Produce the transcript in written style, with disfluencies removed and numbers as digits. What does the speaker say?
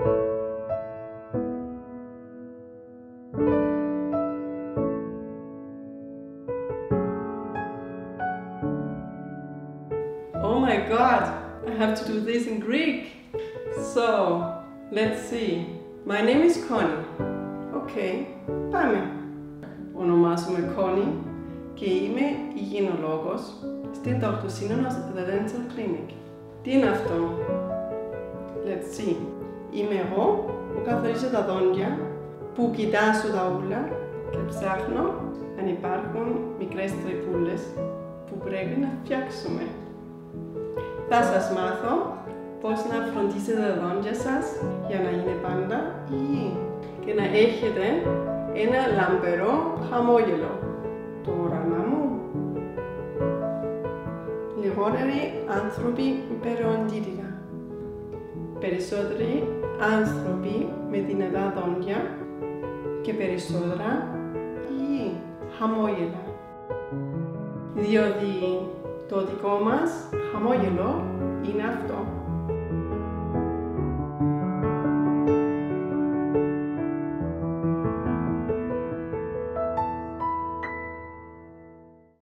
Oh my God, I have to do this in Greek. So, let's see. My name is Connie. Okay, πάμε. Ονομάζομαι Connie και είμαι υγιεινολόγος στην Dr. Sinanos The Dental Clinic. Τι είναι αυτό? Let's see. Είμαι εγώ που καθαρίζω τα δόντια, που κοιτάζω τα ούλα και ψάχνω αν υπάρχουν μικρές τρυπούλες που πρέπει να φτιάξουμε. Θα σας μάθω πώς να φροντίσετε τα δόντια σας για να είναι πάντα υγιή και να έχετε ένα λαμπερό χαμόγελο. Το όραμα μου. Λιγότεροι άνθρωποι με περιοντίτιδα. Περισσότεροι άνθρωποι με δυνατά δόντια και περισσότερα υγιή χαμόγελα. Διότι το δικό μας χαμόγελο είναι αυτό.